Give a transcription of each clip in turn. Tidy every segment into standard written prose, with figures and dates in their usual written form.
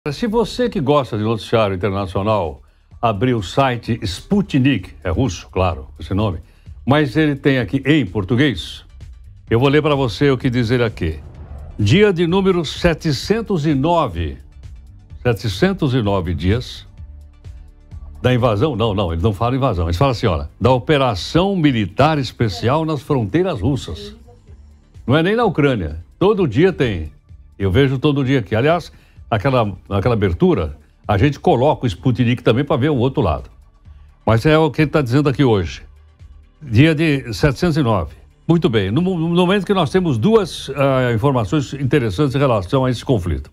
Se você que gosta de noticiário internacional abrir o site Sputnik, é russo, claro, esse nome, mas ele tem aqui em português, eu vou ler para você o que diz ele aqui. Dia de número 709 dias da invasão, não, ele não fala invasão, ele fala assim, olha, da operação militar especial nas fronteiras russas. Não é nem na Ucrânia, todo dia tem, eu vejo todo dia aqui, aliás... Naquela abertura, a gente coloca o Sputnik também para ver o outro lado. Mas é o que ele está dizendo aqui hoje. Dia de 709. Muito bem. No momento que nós temos duas informações interessantes em relação a esse conflito.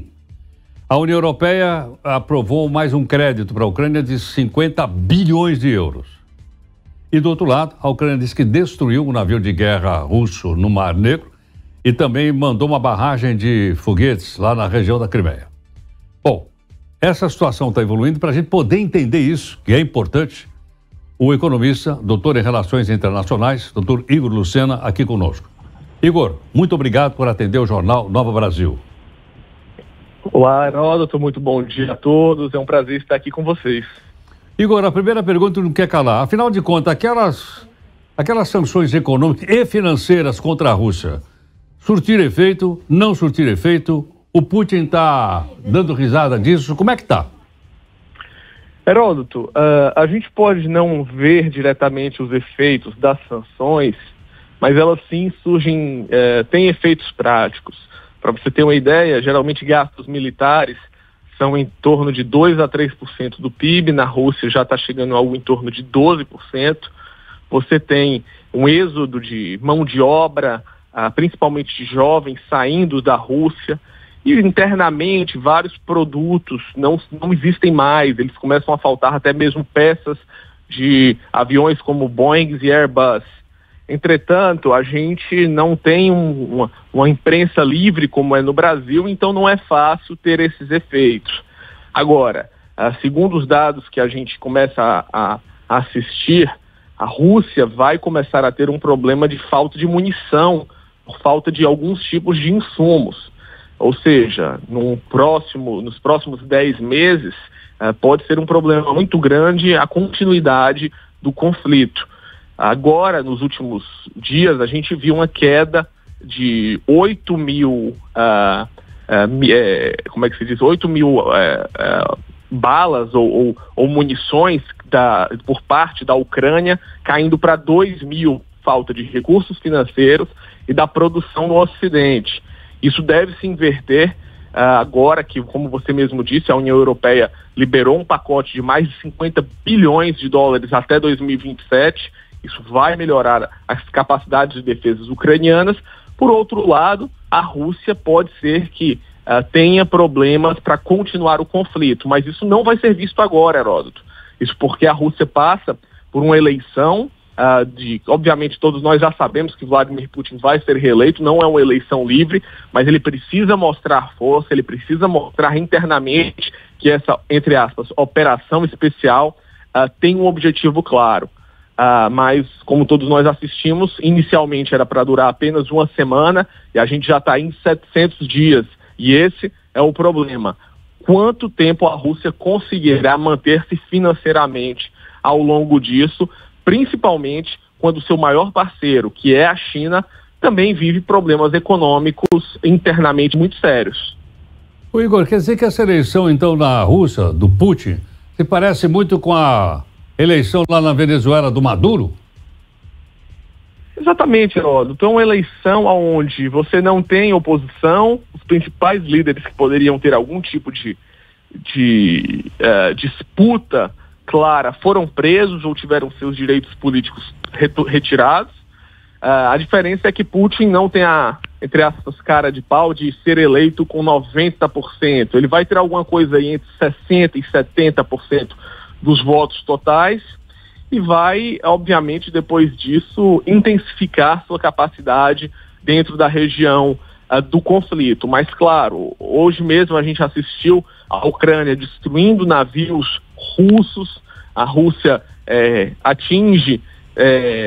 A União Europeia aprovou mais um crédito para a Ucrânia de 50 bilhões de euros. E do outro lado, a Ucrânia disse que destruiu um navio de guerra russo no Mar Negro e também mandou uma barragem de foguetes lá na região da Crimeia. Bom, essa situação está evoluindo para a gente poder entender isso, que é importante. O economista, doutor em Relações Internacionais, doutor Igor Lucena, aqui conosco. Igor, muito obrigado por atender o jornal Nova Brasil. Olá, Heródoto, muito bom dia a todos, é um prazer estar aqui com vocês. Igor, a primeira pergunta não quer calar. Afinal de contas, aquelas sanções econômicas e financeiras contra a Rússia, surtir efeito, não surtir efeito, o Putin está dando risada disso, como é que está? Heródoto, a gente pode não ver diretamente os efeitos das sanções, mas elas sim surgem, têm efeitos práticos. Para você ter uma ideia, geralmente gastos militares são em torno de 2 a 3% do PIB, na Rússia já está chegando a algo em torno de 12%. Você tem um êxodo de mão de obra, principalmente de jovens saindo da Rússia, e internamente vários produtos não existem mais, eles começam a faltar até mesmo peças de aviões como Boeing e Airbus. Entretanto, a gente não tem uma imprensa livre como é no Brasil, então não é fácil ter esses efeitos. Agora, segundo os dados que a gente começa a assistir, a Rússia vai começar a ter um problema de falta de munição, por falta de alguns tipos de insumos. Ou seja, nos próximos 10 meses, pode ser um problema muito grande a continuidade do conflito. Agora, nos últimos dias, a gente viu uma queda de 8 mil balas ou munições por parte da Ucrânia, caindo para 2 mil, falta de recursos financeiros e da produção no Ocidente. Isso deve se inverter agora que, como você mesmo disse, a União Europeia liberou um pacote de mais de 50 bilhões de dólares até 2027. Isso vai melhorar as capacidades de defesa ucranianas. Por outro lado, a Rússia pode ser que tenha problemas para continuar o conflito, mas isso não vai ser visto agora, Heródoto. Isso porque a Rússia passa por uma eleição obviamente todos nós já sabemos que Vladimir Putin vai ser reeleito, não é uma eleição livre, mas ele precisa mostrar força, ele precisa mostrar internamente que essa, entre aspas, operação especial tem um objetivo claro. Mas, como todos nós assistimos, inicialmente era para durar apenas uma semana e a gente já está em 700 dias. E esse é o problema. Quanto tempo a Rússia conseguirá manter-se financeiramente ao longo disso, principalmente quando o seu maior parceiro, que é a China, também vive problemas econômicos internamente muito sérios. O Igor, quer dizer que essa eleição, então, na Rússia, do Putin, se parece muito com a eleição lá na Venezuela do Maduro? Exatamente, Heródoto. Então, uma eleição onde você não tem oposição, os principais líderes que poderiam ter algum tipo de disputa clara foram presos ou tiveram seus direitos políticos retirados. A diferença é que Putin não tem a, entre aspas, cara de pau de ser eleito com 90%. Ele vai ter alguma coisa aí entre 60% e 70% dos votos totais e vai, obviamente, depois disso, intensificar sua capacidade dentro da região do conflito. Mas, claro, hoje mesmo a gente assistiu a Ucrânia destruindo navios russos, a Rússia atinge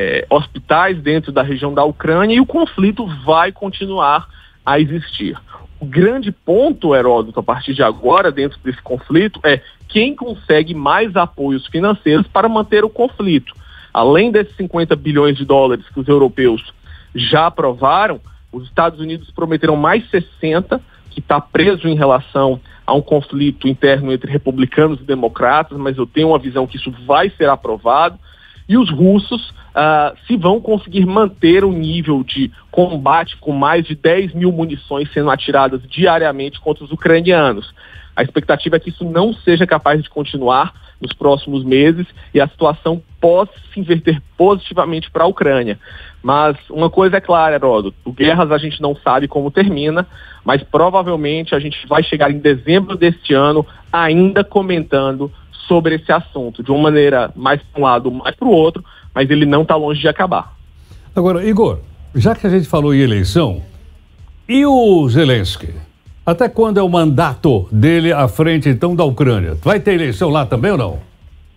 hospitais dentro da região da Ucrânia e o conflito vai continuar a existir. O grande ponto, Heródoto, a partir de agora, dentro desse conflito, é quem consegue mais apoios financeiros para manter o conflito. Além desses 50 bilhões de dólares que os europeus já aprovaram, os Estados Unidos prometeram mais 60, que está preso em relação a um conflito interno entre republicanos e democratas, mas eu tenho uma visão que isso vai ser aprovado. E os russos, se vão conseguir manter o nível de combate com mais de 10 mil munições sendo atiradas diariamente contra os ucranianos. A expectativa é que isso não seja capaz de continuar nos próximos meses e a situação possa se inverter positivamente para a Ucrânia. Mas uma coisa é clara, Heródoto, guerras a gente não sabe como termina, mas provavelmente a gente vai chegar em dezembro deste ano ainda comentando sobre esse assunto, de uma maneira mais para um lado, mais para o outro, mas ele não está longe de acabar. Agora, Igor, já que a gente falou em eleição, e o Zelensky? Até quando é o mandato dele à frente, então, da Ucrânia? Vai ter eleição lá também ou não?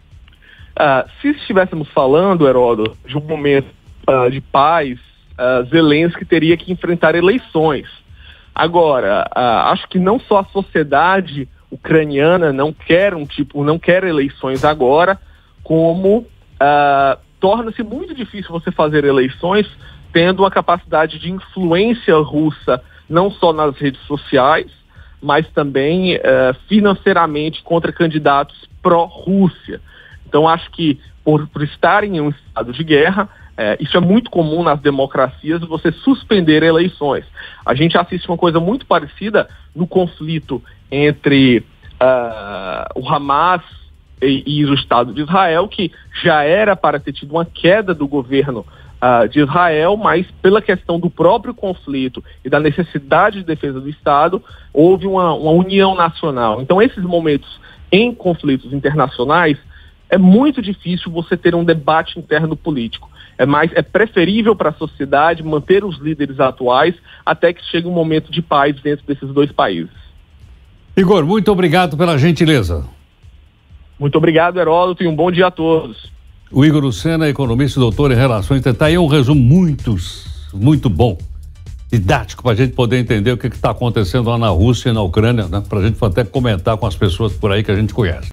Se estivéssemos falando, Heródoto, de um momento de paz, Zelensky teria que enfrentar eleições. Agora, acho que não só a sociedade ucraniana não quer eleições agora, como torna-se muito difícil você fazer eleições tendo a capacidade de influência russa não só nas redes sociais, mas também financeiramente contra candidatos pró-Rússia. Então acho que por estarem em um estado de guerra, isso é muito comum nas democracias, você suspender eleições. A gente assiste uma coisa muito parecida no conflito entre o Hamas e o Estado de Israel, que já era para ter tido uma queda do governo de Israel, mas pela questão do próprio conflito e da necessidade de defesa do Estado, houve uma união nacional. Então, esses momentos em conflitos internacionais, é muito difícil você ter um debate interno político. É preferível para a sociedade manter os líderes atuais até que chegue um momento de paz dentro desses dois países. Igor, muito obrigado pela gentileza. Muito obrigado, Heródoto, e um bom dia a todos. O Igor Lucena, economista e doutor em relações, está aí um resumo muito bom, didático, para a gente poder entender o que está acontecendo lá na Rússia e na Ucrânia, né? Para a gente até comentar com as pessoas por aí que a gente conhece.